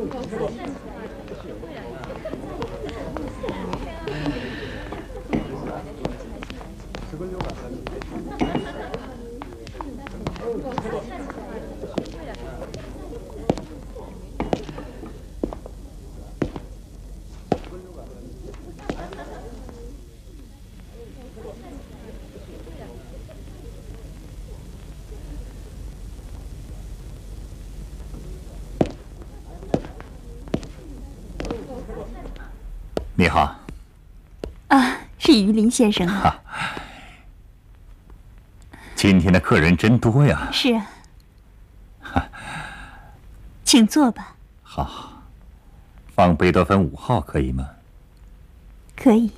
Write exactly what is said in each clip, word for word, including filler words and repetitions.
你好。 啊，是于林先生啊。 今天的客人真多呀。 是啊。请坐吧。 好，放贝多芬五号可以吗？ 可以。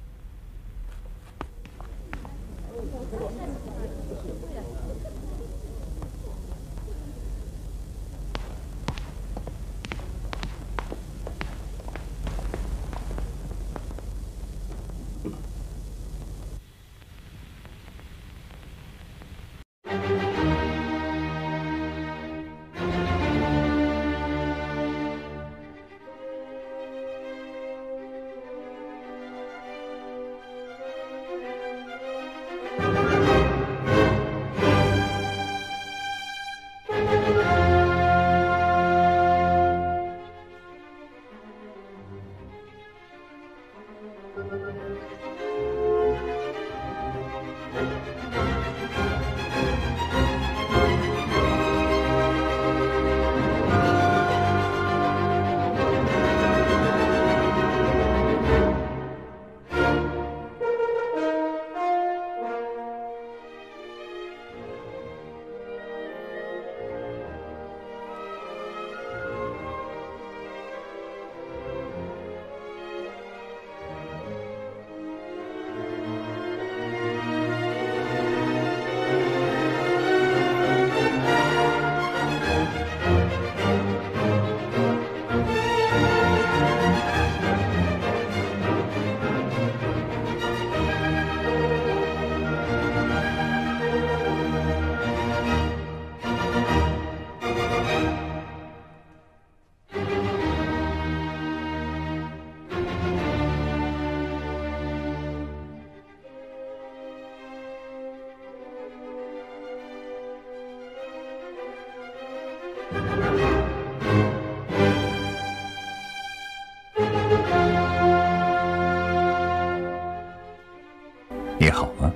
你好吗？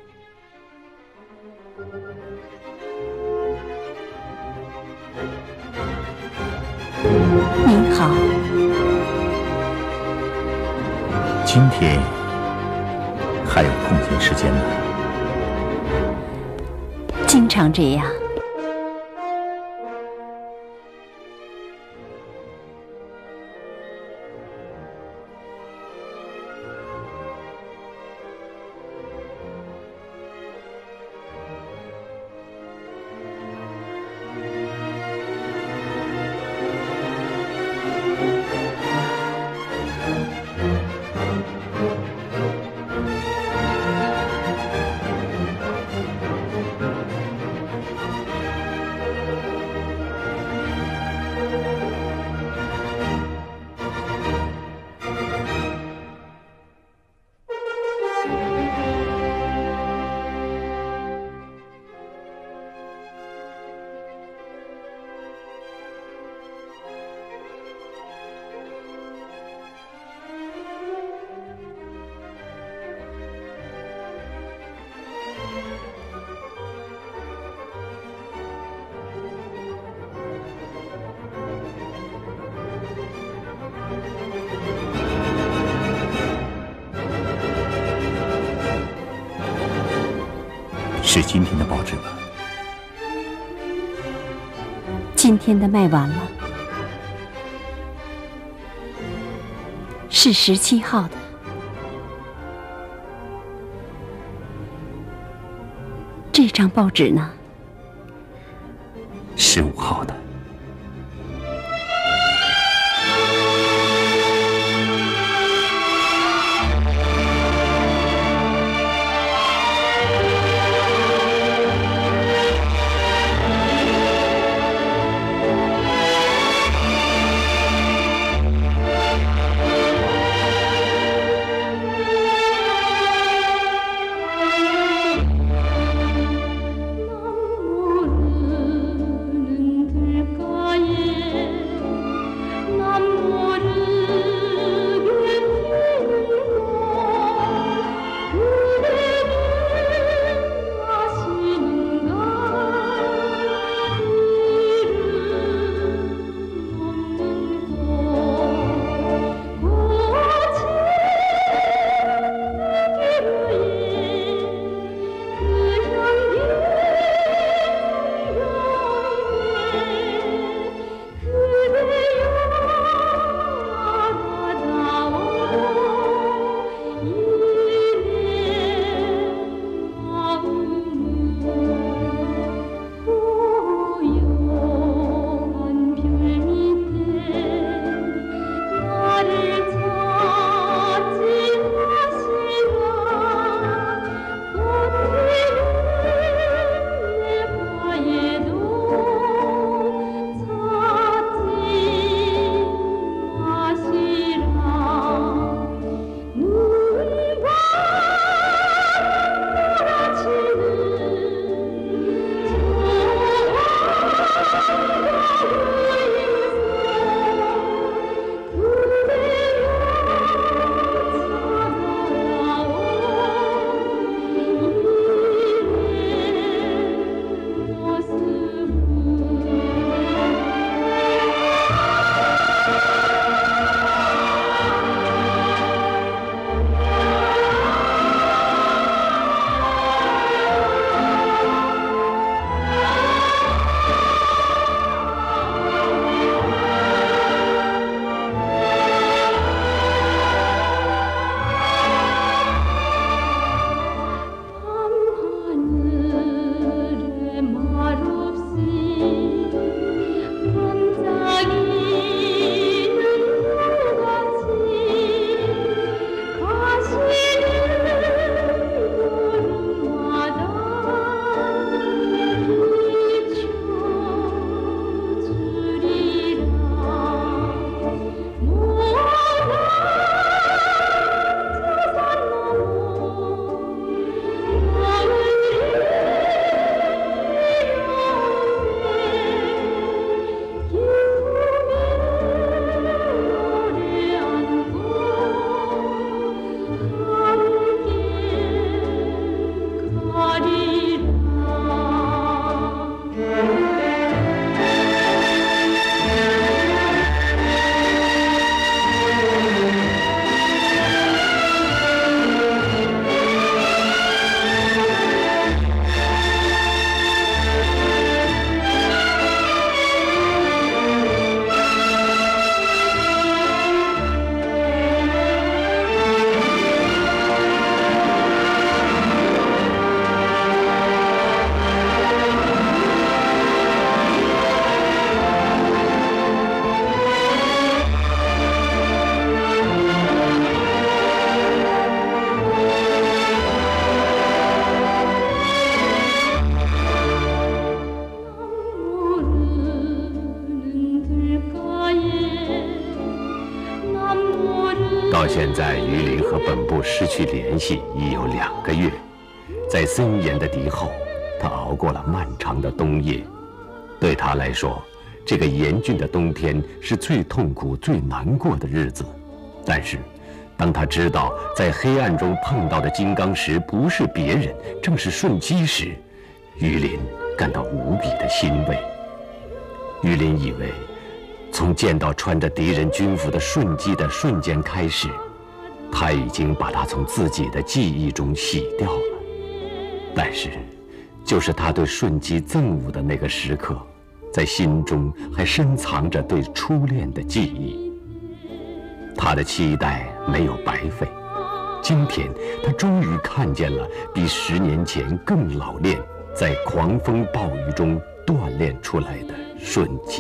您好。 今天还有空闲时间呢？ 经常这样。 是今天的报纸吗？ 今天的卖完了，是十七号的。这张报纸呢？ 十五号的。 到现在，榆林和本部失去联系已有两个月。在森严的敌后，他熬过了漫长的冬夜。对他来说，这个严峻的冬天是最痛苦、最难过的日子。但是，当他知道在黑暗中碰到的金刚石不是别人，正是顺基时，榆林感到无比的欣慰。榆林以为，从见到穿着敌人军服的顺基的瞬间开始，他已经把他从自己的记忆中洗掉了。但是，就是他对顺基憎恶的那个时刻，在心中还深藏着对初恋的记忆。他的期待没有白费，今天他终于看见了比十年前更老练，在狂风暴雨中锻炼出来的顺基。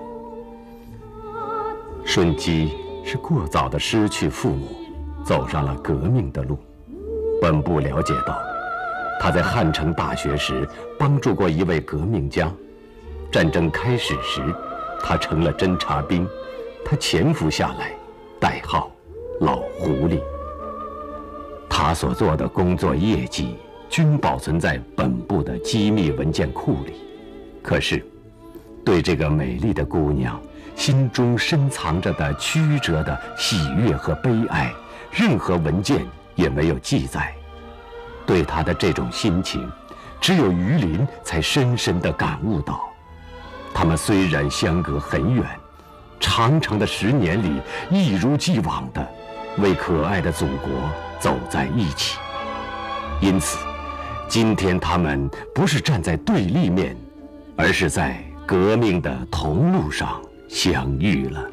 顺基是过早的失去父母，走上了革命的路。本部了解到，他在汉城大学时帮助过一位革命家。战争开始时，他成了侦察兵，他潜伏下来，代号老狐狸。他所做的工作业绩均保存在本部的机密文件库里。可是，对这个美丽的姑娘心中深藏着的曲折的喜悦和悲哀，任何文件也没有记载。对她的这种心情，只有榆林才深深地感悟到。他们虽然相隔很远，长长的十年里，一如既往地为可爱的祖国走在一起。因此，今天他们不是站在对立面，而是在革命的同路上相遇了。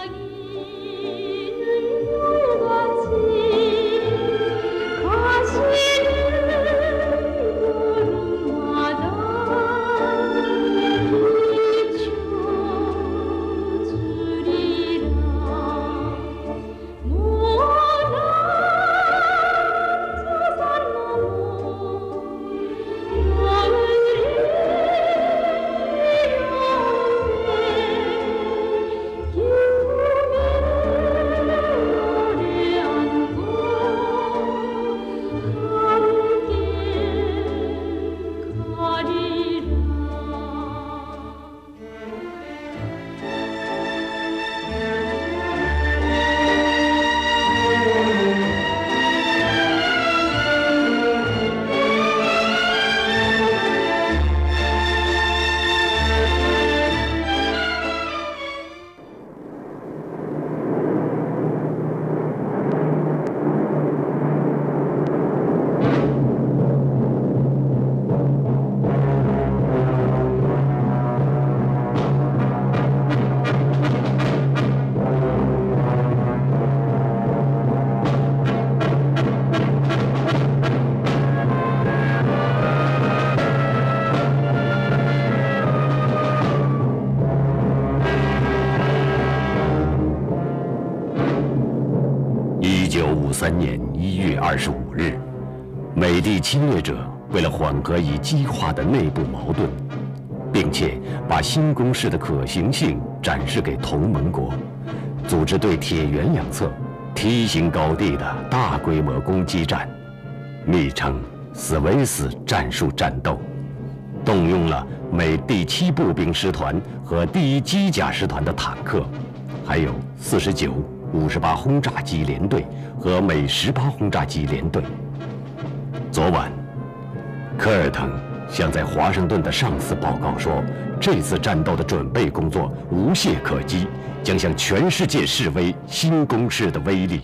三年一月二十五日，美帝侵略者为了缓和已激化的内部矛盾，并且把新攻势的可行性展示给同盟国，组织对铁原两侧梯形高地的大规模攻击战，密称斯维斯战术战斗，动用了美第七步兵师团和第一机甲师团的坦克，还有四十九、五十八轰炸机联队和美十八轰炸机联队。昨晚，科尔滕向在华盛顿的上司报告说，这次战斗的准备工作无懈可击，将向全世界示威新攻势的威力。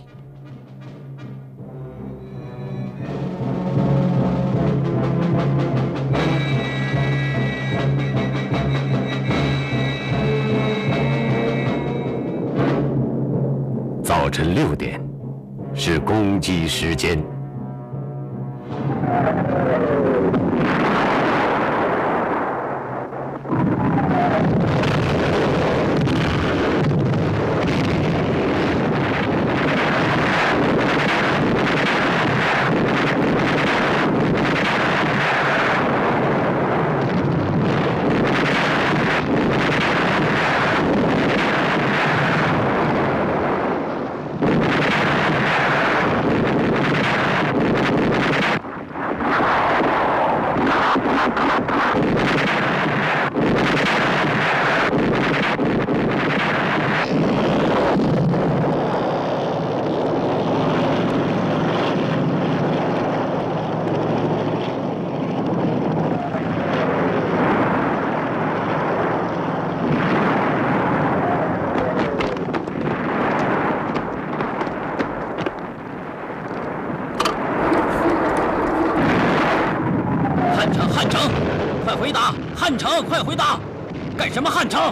早晨六点，是攻击时间。 回答！汉城，快回答！干什么汉城？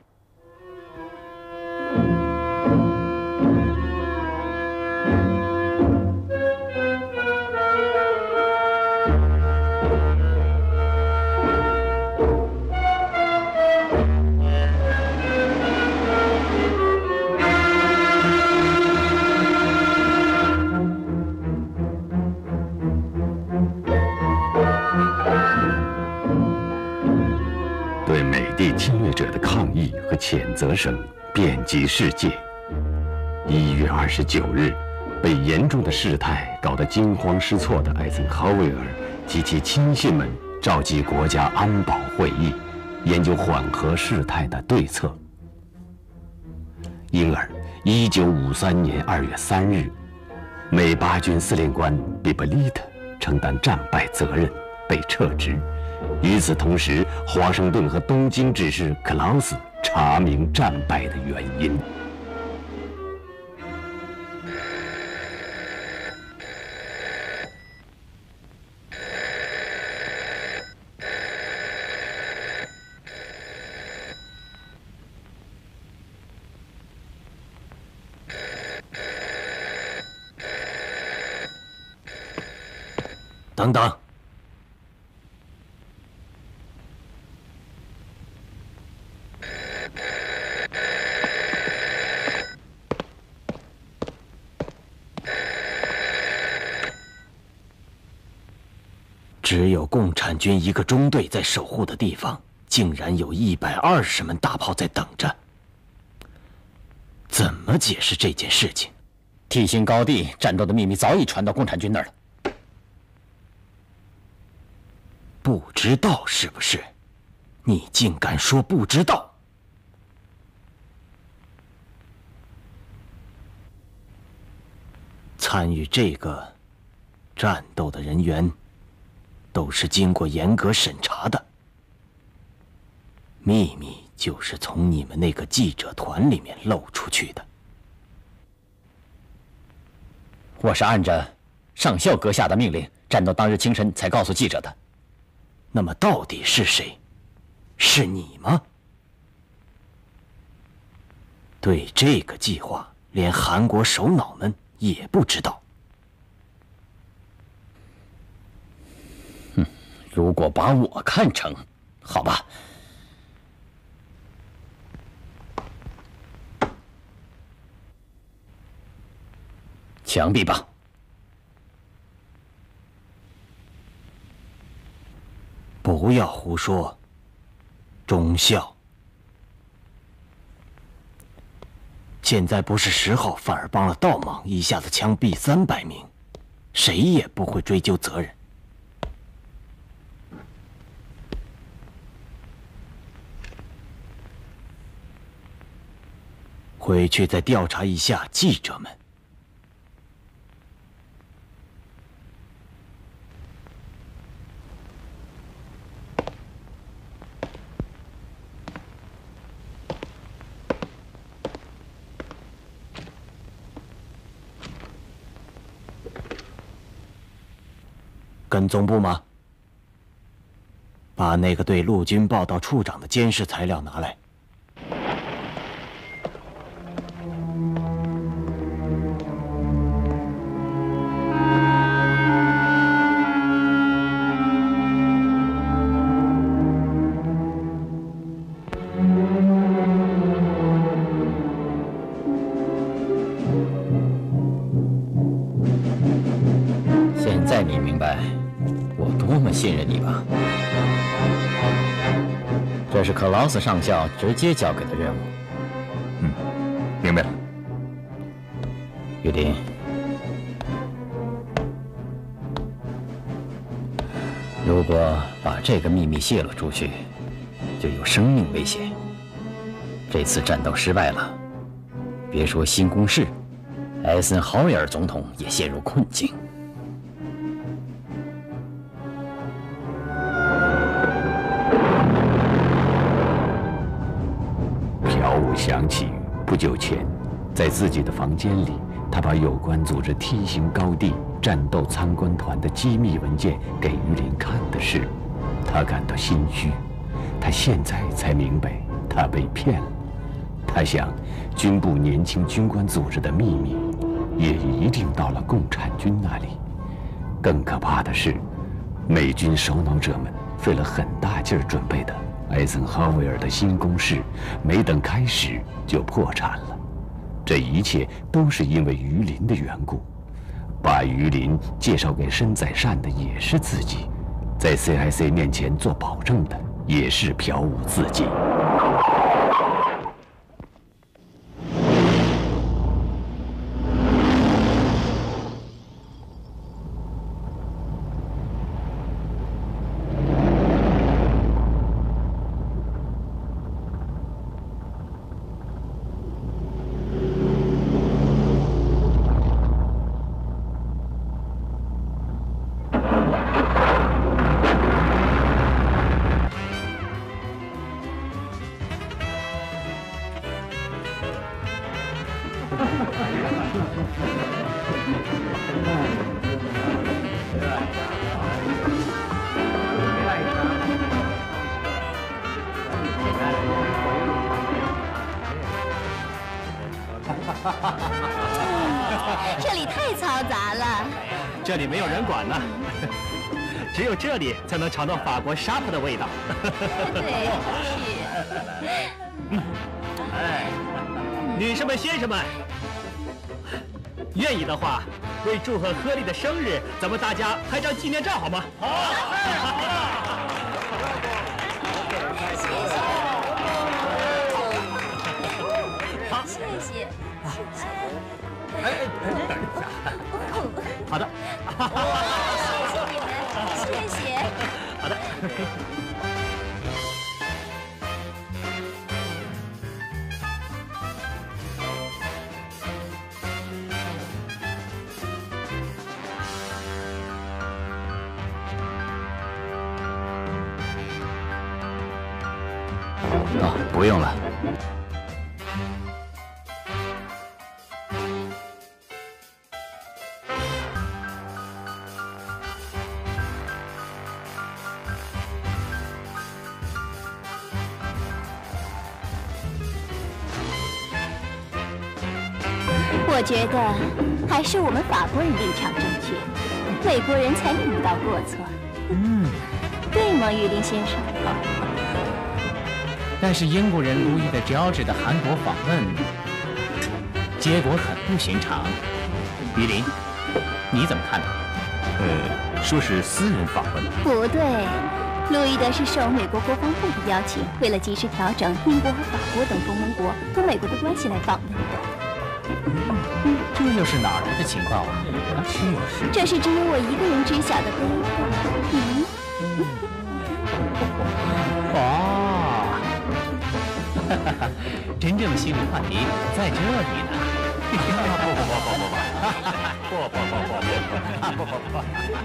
对美帝侵略者的抗议和谴责声遍及世界。一月二十九日，被严重的事态搞得惊慌失措的艾森豪威尔及其亲信们召集国家安保会议，研究缓和事态的对策。因而，一九五三年二月三日，美八军司令官比伯利特承担战败责任，被撤职。与此同时，华盛顿和东京指示克劳斯查明战败的原因。 等等。只有共产军一个中队在守护的地方，竟然有一百二十门大炮在等着。怎么解释这件事情？ T 星高地战斗的秘密早已传到共产军那儿了。 不知道是不是？你竟敢说不知道！参与这个战斗的人员都是经过严格审查的，秘密就是从你们那个记者团里面漏出去的。 我是按着上校阁下的命令，战斗当日清晨才告诉记者的。 那么到底是谁？是你吗？对这个计划，连韩国首脑们也不知道。 哼，如果把我看成，好吧。枪毙吧！ 不要胡说，忠孝。现在不是时候，反而帮了倒忙，一下子枪毙三百名，谁也不会追究责任。回去再调查一下记者们。跟总部吗？把那个对陆军报道处长的监视材料拿来。 现在你明白我多么信任你吧？这是克劳斯上校直接交给的任务。 嗯，明白了。 约林，如果把这个秘密泄露出去，就有生命危险。这次战斗失败了，别说新攻势，艾森豪威尔总统也陷入困境。 飘舞响起，不久前，在自己的房间里，他把有关组织 T 型高地战斗参观团的机密文件给于林看的事， 他感到心虚，他现在才明白他被骗了。他想，军部年轻军官组织的秘密，也一定到了共产军那里。更可怕的是，美军首脑者们费了很大劲儿准备的艾森豪威尔的新攻势，没等开始就破产了。这一切都是因为于林的缘故。把于林介绍给申载善的也是自己，在 C I C 面前做保证的也是朴武自己。 这里太嘈杂了， 这里没有人管呢，只有这里才能尝到法国沙普的味道。 对，是。 哎，女士们、先生们，愿意的话，为祝贺赫利的生日，咱们大家拍张纪念照好吗？好。 好，谢谢。 哎哎哎，等一下。好的。 谢谢你们，谢谢。 好的。 哦，不用了。 我觉得还是我们法国人立场正确，美国人才用不到过错。 嗯， 对吗，于林先生？ 但是英国人路易的 George 的韩国访问，结果很不寻常。于林，你怎么看呢？ 呃，说是私人访问。 不对，路易德是受美国国防部的邀请，为了及时调整英国和法国等同盟国同美国的关系来访问的。 这又是哪来的情报啊？ 确实， 这是只有我一个人知晓的背后。嗯。 哦，哈哈哈，真正的新闻话题在这里呢。不不不不不不不不不不不不不不。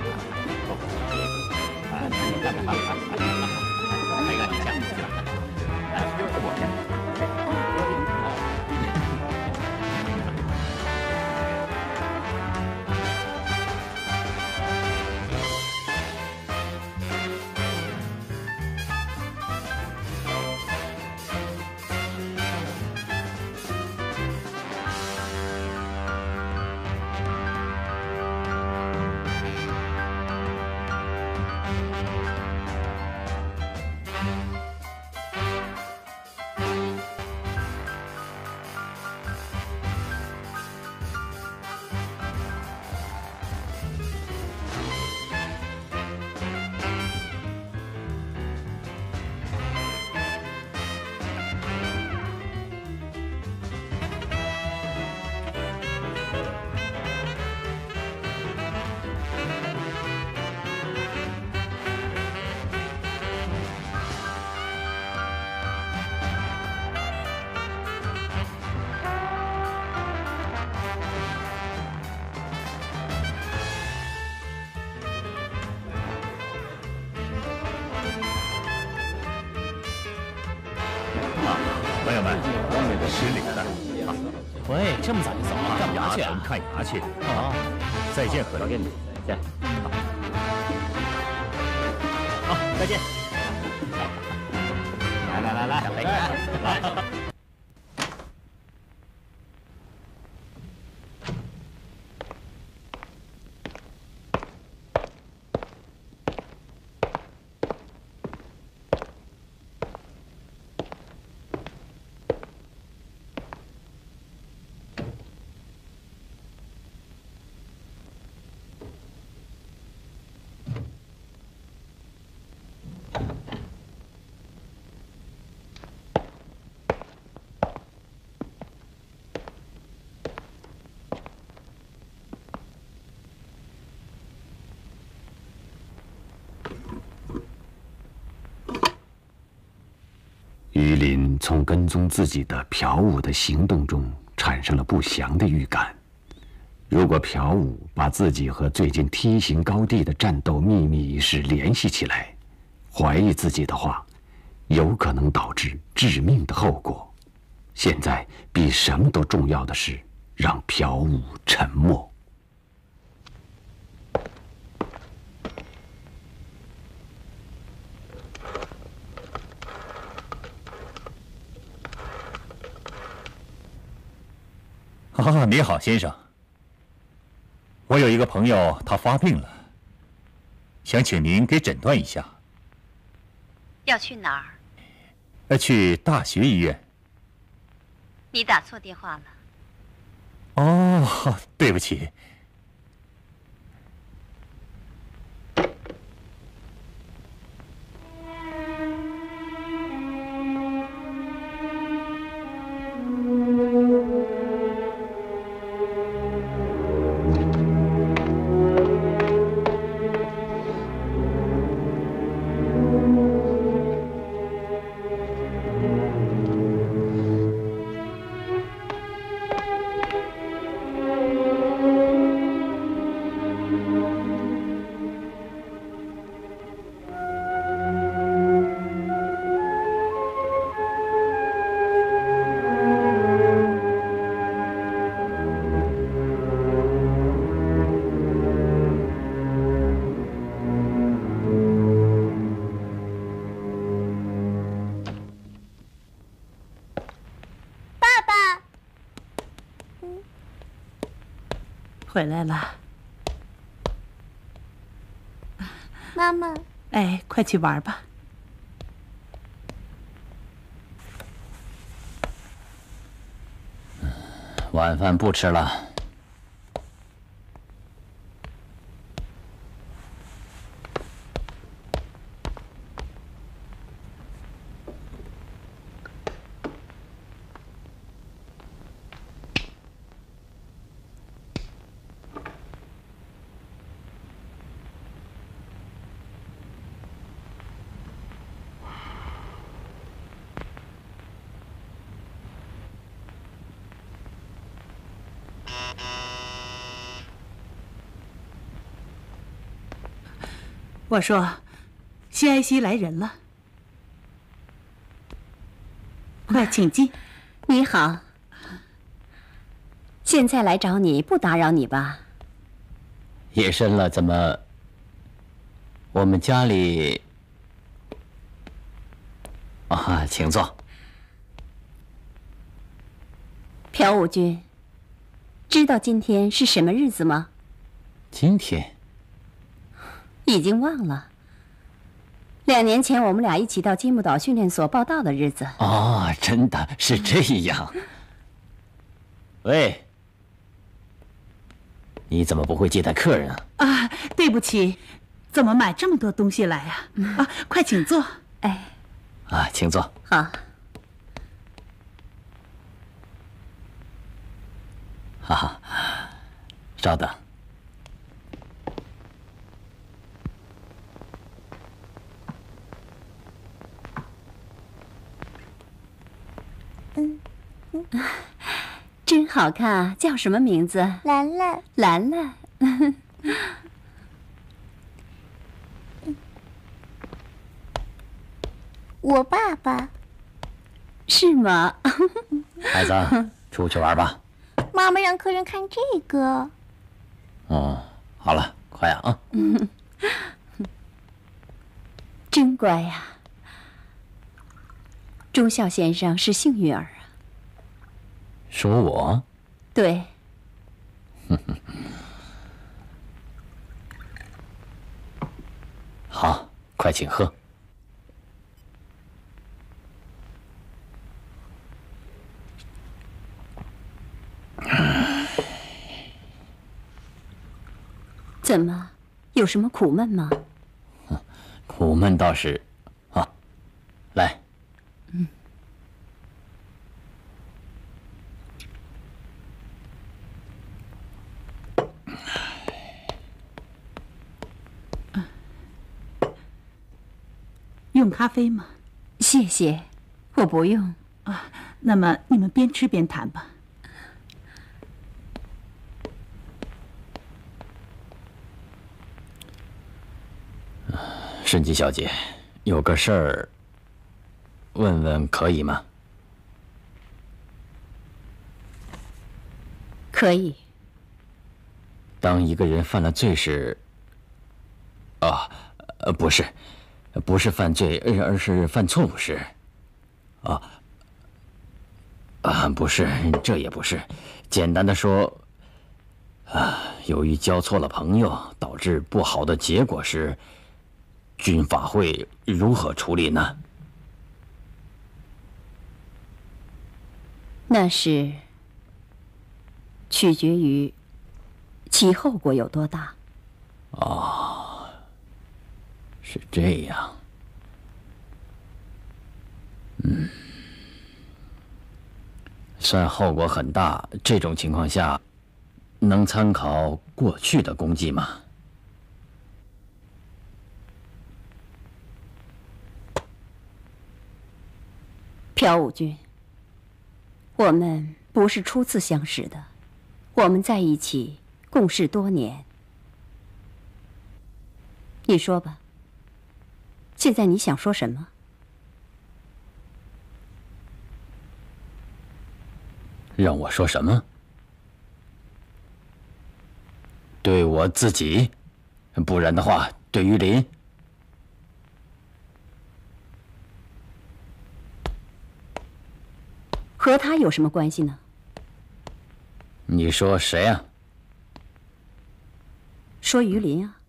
没个你讲，我讲。 朋友们，失礼了。 喂，这么早就走了，干嘛去啊？ 看牙去。 啊， 再见，何老师。 再见。 好，再见。 来来来来来来。 于林从跟踪自己的朴武的行动中产生了不祥的预感。如果朴武把自己和最近梯形高地的战斗秘密一事联系起来，怀疑自己的话，有可能导致致命的后果。现在比什么都重要的是让朴武沉默。 啊，你好，先生。我有一个朋友，他发病了，想请您给诊断一下。 要去哪儿？ 呃，去大学医院。 你打错电话了。 哦，对不起。 回来了， 妈妈。 哎，快去玩吧。 晚饭不吃了。 我说，西埃西来人了，快请进。 你好，现在来找你，不打扰你吧？ 夜深了，怎么？我们家里……啊，请坐。 朴武君，知道今天是什么日子吗？ 今天。 已经忘了。两年前我们俩一起到金木岛训练所报道的日子。 哦，真的是这样。喂，你怎么不会接待客人啊？ 啊，对不起，怎么买这么多东西来呀？啊？啊，快请坐。 哎， 啊，请坐。 好。 哈哈，稍等。 嗯嗯，真好看，叫什么名字？ 兰兰。 兰兰。 我爸爸。 是吗？ 孩子，出去玩吧。 妈妈让客人看这个。 哦，好了，快呀啊！ 嗯，真乖呀。 忠孝先生是幸运儿啊。 说我？ 对。 好，快请喝。 怎么，有什么苦闷吗？ 苦闷倒是，啊，来。 嗯。 用咖啡吗？ 谢谢，我不用。 啊，那么你们边吃边谈吧。 顺吉小姐，有个事儿，问问可以吗？ 可以。 当一个人犯了罪时，啊，呃，不是，不是犯罪，而是犯错误时，啊，啊，不是，这也不是，简单的说，啊，由于交错了朋友，导致不好的结果时，军法会如何处理呢？ 那是取决于其后果有多大。 哦，是这样。嗯，算后果很大。这种情况下，能参考过去的功绩吗？ 朴武君，我们不是初次相识的，我们在一起共事多年。你说吧，现在你想说什么？ 让我说什么？对我自己，不然的话，对于林。 和他有什么关系呢？ 你说谁啊？ 说于林啊。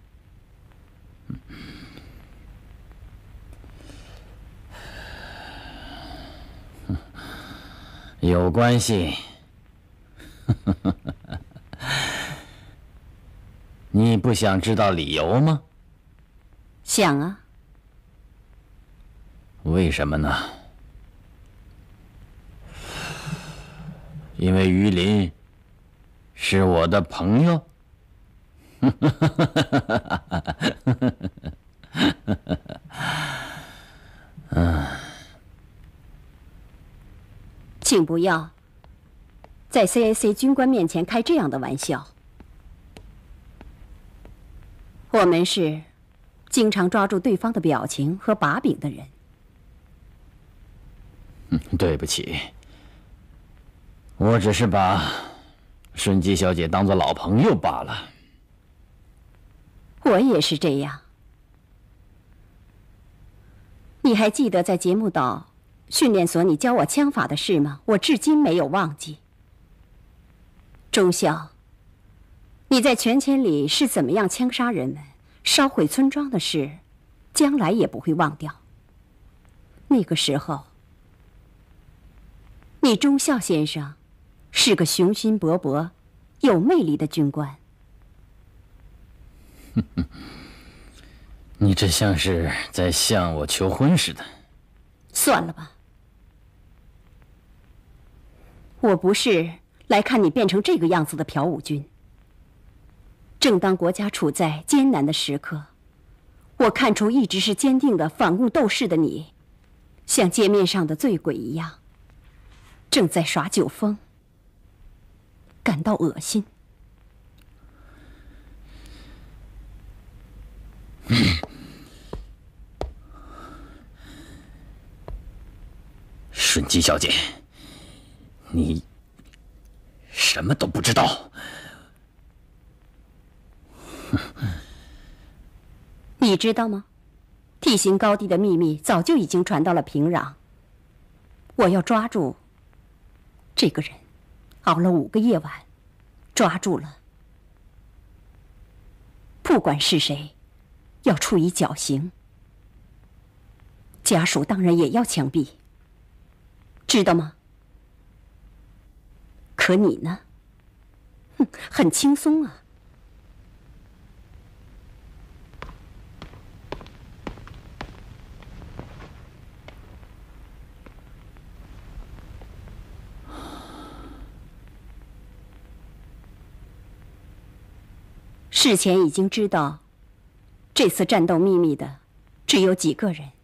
有关系。你不想知道理由吗？ 想啊。 为什么呢？因为于林是我的朋友。嗯， 请不要在 C A C 军官面前开这样的玩笑。我们是经常抓住对方的表情和把柄的人。 嗯，对不起，我只是把顺吉小姐当作老朋友罢了。 我也是这样。你还记得在节目岛训练所你教我枪法的事吗？我至今没有忘记。忠孝，你在权千里是怎么样枪杀人们、烧毁村庄的事，将来也不会忘掉。那个时候，你忠孝先生是个雄心勃勃、有魅力的军官。 你这像是在向我求婚似的。 算了吧，我不是来看你变成这个样子的朴武君。正当国家处在艰难的时刻，我看出一直是坚定的反共斗士的你，像街面上的醉鬼一样，正在耍酒疯，感到恶心。 顺吉小姐，你什么都不知道。 你知道吗？T 型高地的秘密早就已经传到了平壤， 我要抓住这个人，熬了五个夜晚，抓住了。不管是谁，要处以绞刑。家属当然也要枪毙，知道吗？可你呢？哼，很轻松啊。事前已经知道，这次战斗秘密的只有几个人，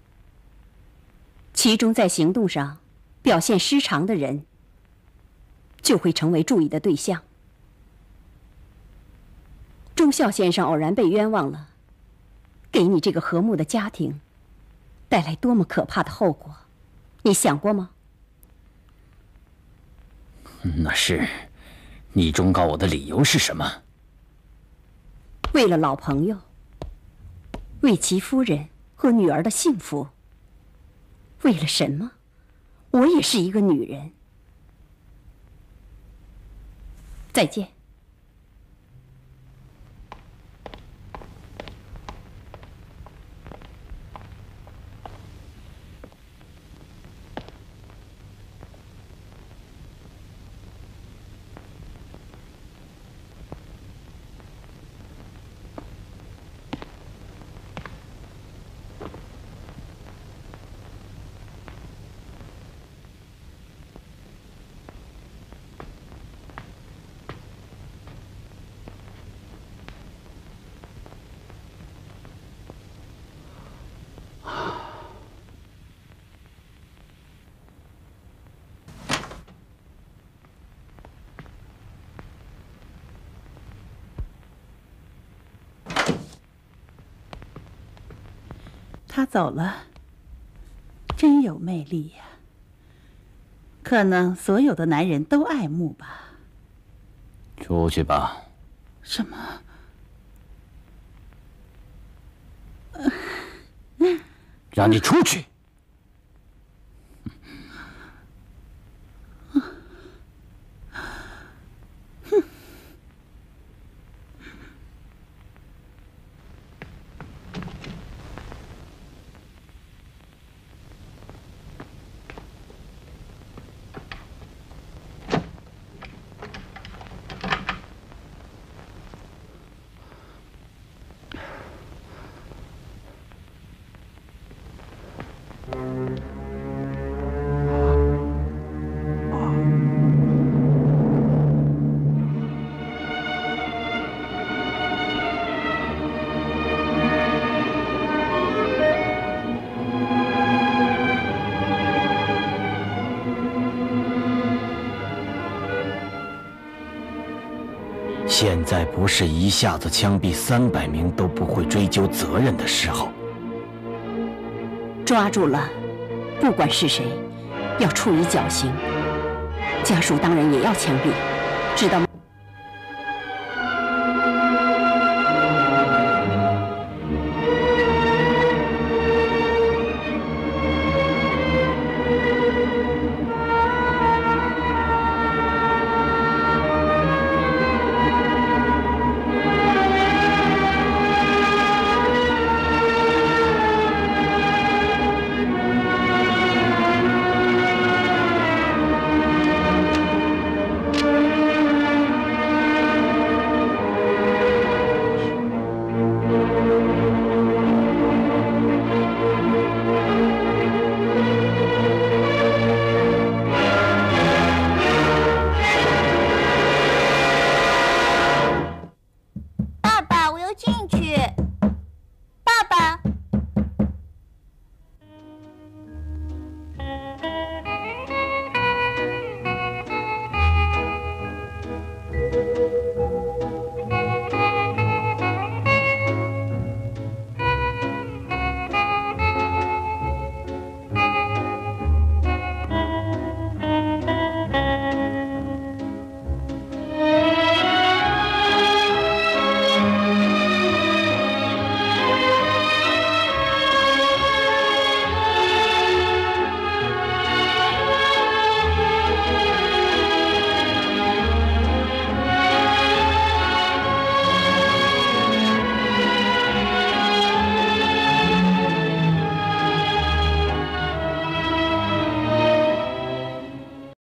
其中在行动上表现失常的人，就会成为注意的对象。忠孝先生偶然被冤枉了，给你这个和睦的家庭带来多么可怕的后果，你想过吗？ 那是，你忠告我的理由是什么？ 为了老朋友，为其夫人和女儿的幸福，为了什么？我也是一个女人。再见。 他走了，真有魅力呀。可能所有的男人都爱慕吧。 出去吧。 什么？ 让你出去。现在不是一下子枪毙三百名都不会追究责任的时候。 抓住了，不管是谁，要处以绞刑。家属当然也要枪毙，知道吗？